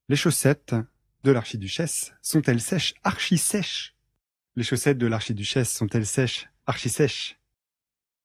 Les chaussettes de l'archiduchesse sont-elles sèches, archi sèches? Les chaussettes de l'archiduchesse sont-elles sèches, archi sèches?